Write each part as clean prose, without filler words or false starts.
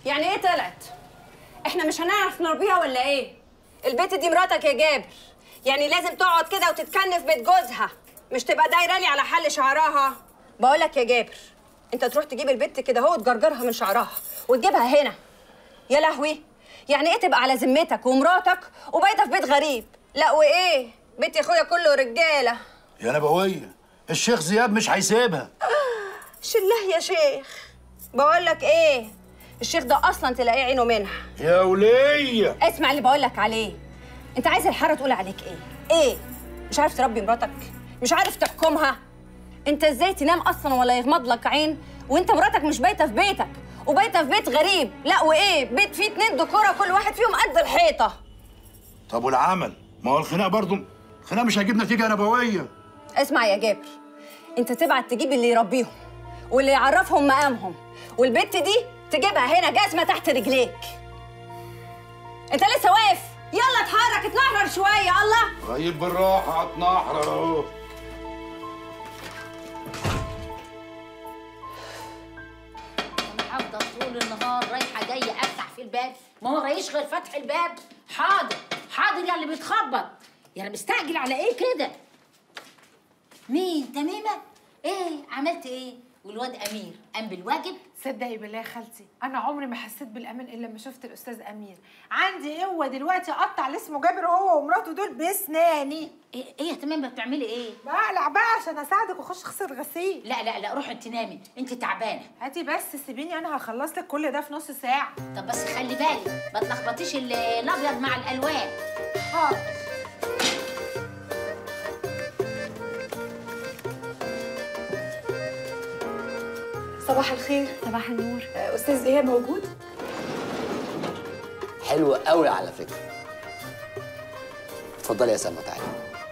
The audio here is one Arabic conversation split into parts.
يعني ايه طلعت؟ احنا مش هنعرف نربيها ولا ايه؟ البيت دي مراتك يا جابر، يعني لازم تقعد كده وتتكنف بيت جوزها، مش تبقى دايره لي على حل شعرها. بقولك يا جابر، انت تروح تجيب البت كده اهو وتجرجرها من شعرها وتجيبها هنا. يا لهوي، يعني ايه تبقى على ذمتك ومراتك وبايته في بيت غريب؟ لا وايه؟ بيت يا اخويا كله رجاله. يا نبويه، الشيخ زياد مش هيسيبها. شله يا شيخ. بقولك ايه، الشيخ ده اصلا تلاقيه عينه منها. يا وليه اسمع اللي بقولك عليه. انت عايز الحاره تقول عليك ايه؟ ايه؟ مش عارف تربي مراتك؟ مش عارف تحكمها؟ انت ازاي تنام اصلا ولا يغمض لك عين وانت مراتك مش بايته في بيتك وبايته في بيت غريب؟ لا وايه، بيت فيه 2 دكوره كل واحد فيهم قد الحيطه. طب والعمل؟ ما هو الخناق برضه، الخناق مش هيجيب نتيجه يا نبويه. اسمع يا جابر، انت تبعت تجيب اللي يربيهم واللي يعرفهم مقامهم، والبت دي تجيبها هنا جزمه تحت رجليك. انت لسه واقف؟ يلا اتحرك، اتنحرر شويه. الله، طيب بالراحه، هتنحرر اهو. انا هفضل طول النهار رايحه جايه افتح في الباب، ما هو رايش غير فتح الباب. حاضر حاضر يا اللي بيتخبط، يعني مستعجل على ايه كده؟ مين؟ تميمه؟ ايه عملت ايه؟ والواد امير قام بالواجب؟ صدقي بالله يا خالتي، انا عمري ما حسيت بالامان الا لما شفت الاستاذ امير. عندي قوه دلوقتي اقطع اللي اسمه جابر هو ومراته دول باسناني. ايه يا تميمه بتعملي ايه؟ بقلع بقى عشان اساعدك واخش اغسل غسيل. لا لا لا، روحي انت نامي، انت تعبانه. هاتي بس سيبيني، انا هخلص لك كل ده في نص ساعه. طب بس خلي بالك ما تلخبطيش الابيض مع الالوان. حاضر. صباح الخير. صباح النور. استاذ ايهاب موجود؟ حلوة قوي على فكرة. اتفضلي يا سلمى، تعالي.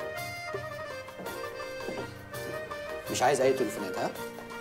مش عايز أي تليفونات، ها؟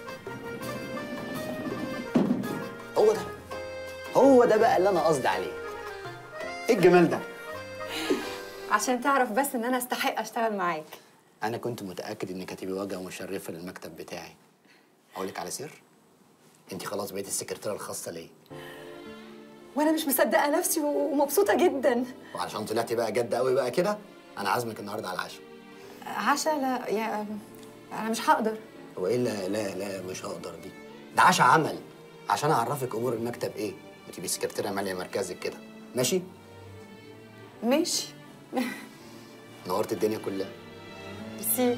هو ده بقى اللي أنا قصدي عليه. إيه الجمال ده؟ عشان تعرف بس إن أنا أستحق أشتغل معاك. أنا كنت متأكد إنك هتبقي واجهة مشرفة للمكتب بتاعي. أقول لك على سر؟ أنت خلاص بقيتي السكرتيرة الخاصة ليا. وأنا مش مصدقة نفسي ومبسوطة جدا. وعشان طلعتي بقى جد قوي بقى كده، أنا عازمك النهارده على العشاء. عشاء؟ لا يا أنا مش هقدر. هو إيه لا لا لا مش هقدر دي؟ ده عشاء عمل عشان أعرفك أمور المكتب إيه، وتبقي سكرتيرة مالية مركزك كده، ماشي؟ ماشي. نورت الدنيا كلها. ميرسي.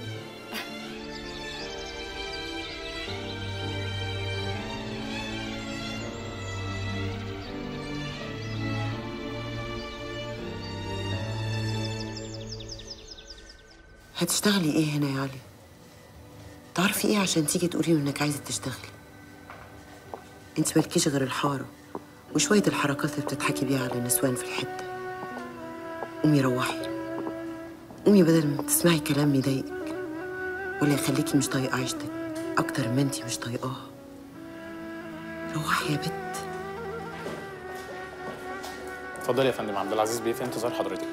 هتشتغلي ايه هنا يا علي؟ تعرفي ايه عشان تيجي تقولي انك عايزه تشتغلي؟ انت مالكيش غير الحاره وشويه الحركات اللي بتضحكي بيها على النسوان في الحته. قومي روحي، قومي بدل ما تسمعي كلام يضايقك ولا يخليكي مش طايقه عيشتك اكتر ما انتي مش طايقاها. روحي يا بت. اتفضلي يا فندم، عبد العزيز بيه في انتظار حضرتك.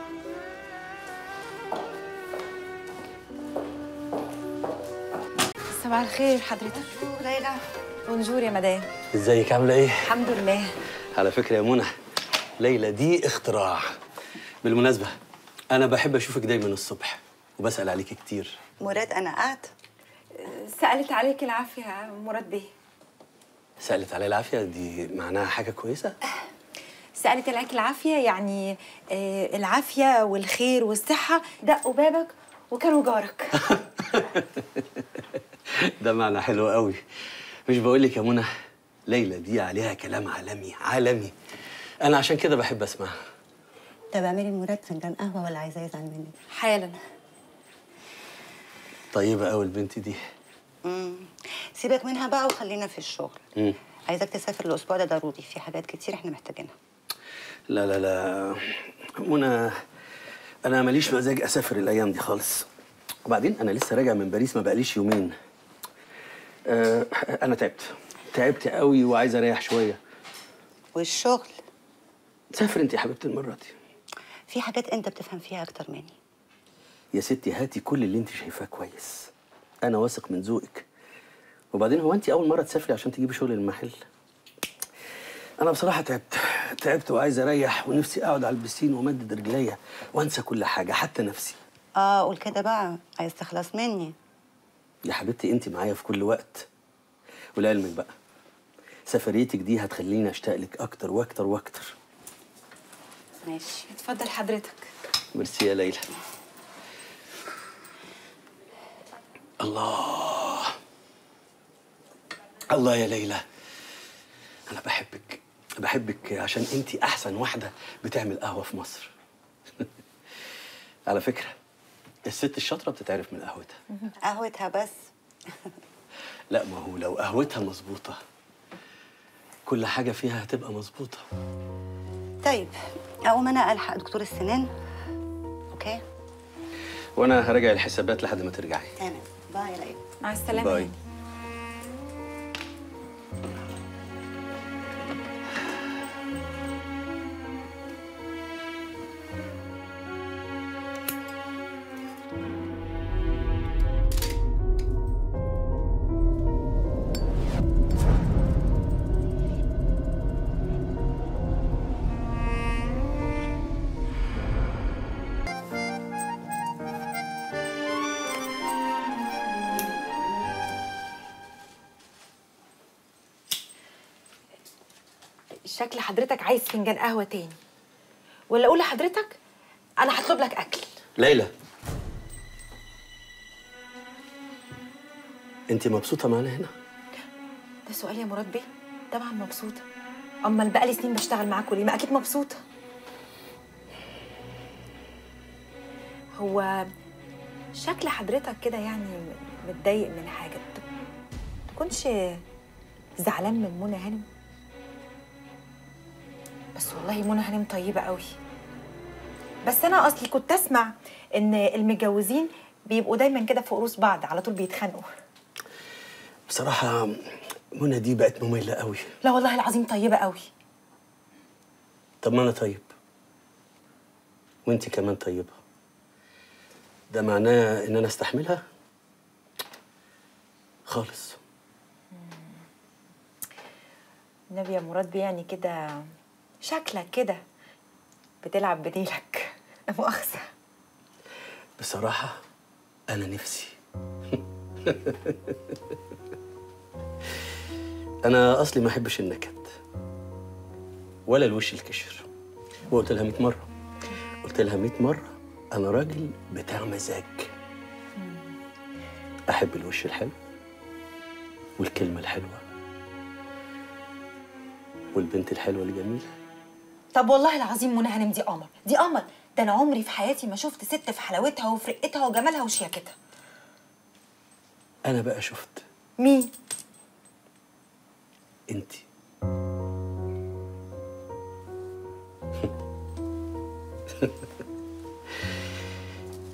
صباح الخير حضرتك. ليلى. بونجور يا مدام. ازيك عامله ايه؟ الحمد لله. على فكره يا منى، ليلى دي اختراع. بالمناسبه انا بحب اشوفك دايما الصبح وبسال عليكي كتير. مراد انا قاعد. سألت عليك العافية مراد بيه. سالت علي العافيه دي معناها حاجه كويسه؟ سألت عليك العافية يعني العافية والخير والصحة دقوا بابك وكانوا جارك. ده معنى حلو قوي. مش بقول لك يا منى، ليلى دي عليها كلام عالمي عالمي، انا عشان كده بحب اسمعها. طب اعملي لمراد فنجان قهوه ولا عايزاه يزعل مني؟ حالا. طيبه قوي البنت دي. سيبك منها بقى وخلينا في الشغل. عايزاك تسافر الاسبوع ده ضروري، في حاجات كتير احنا محتاجينها. لا لا لا منى، انا ماليش مزاج اسافر الايام دي خالص. وبعدين انا لسه راجع من باريس ما بقاليش يومين. انا تعبت قوي وعايز اريح شويه. والشغل؟ سافر انت يا حبيبتي المره دي. في حاجات انت بتفهم فيها اكتر مني. يا ستي هاتي كل اللي انت شايفاه كويس، انا واثق من ذوقك. وبعدين هو انت اول مره تسافري عشان تجيبي شغل للمحل؟ انا بصراحه تعبت وعايز اريح، ونفسي اقعد على البسين وامدد رجليا وانسى كل حاجه حتى نفسي. قول كده بقى، عايز تخلص مني؟ يا حبيبتي انت معايا في كل وقت، ولعلمك بقى سفريتك دي هتخليني اشتاق لك اكتر واكتر واكتر. ماشي، اتفضل حضرتك. ميرسي يا ليلى. الله الله يا ليلى، انا بحبك عشان انت احسن واحده بتعمل قهوه في مصر. على فكره الست الشاطره بتتعرف من قهوتها. قهوتها بس؟ لا، ما هو لو قهوتها مظبوطه كل حاجه فيها هتبقى مظبوطه. طيب اقوم انا الحق دكتور السنان. اوكي، وانا هراجع الحسابات لحد ما ترجعي. تمام. باي يا ليلى. مع السلامه. باي. شكل حضرتك عايز فنجان قهوه تاني، ولا اقول لحضرتك انا هطلب لك اكل؟ ليلى، انت مبسوطه معانا هنا؟ ده سؤال يا مراد بيه؟ طبعا مبسوطه، امال بقالي سنين بشتغل معاكوا ليه؟ ما اكيد مبسوطه. هو شكل حضرتك كده يعني متضايق من حاجه، تكونش زعلان من منى هانم؟ بس والله منى هانم طيبه قوي. بس انا اصلي كنت اسمع ان المتجوزين بيبقوا دايما كده في قروس بعض، على طول بيتخانقوا. بصراحه منى دي بقت ممله قوي. لا والله العظيم طيبه قوي. طب ما انا طيب وانت كمان طيبه، ده معناه ان انا استحملها خالص. النبي يا مراد بيه، يعني كده شكلك كده بتلعب بديلك. لا مؤاخذة. بصراحة أنا نفسي. أنا أصلي ما أحبش النكد ولا الوش الكشر، وقلت لها 100 مرة، قلت لها 100 مرة أنا راجل بتاع مزاج. أحب الوش الحلو والكلمة الحلوة والبنت الحلوة الجميلة. طب والله العظيم منى هانم دي قمر، دي قمر. ده انا عمري في حياتي ما شفت ست في حلاوتها وفي رقتها وجمالها وشياكتها. أنا بقى شفت. مين؟ انتي.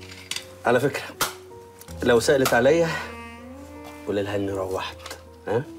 على فكرة لو سألت عليا قول لها اني روحت. ها؟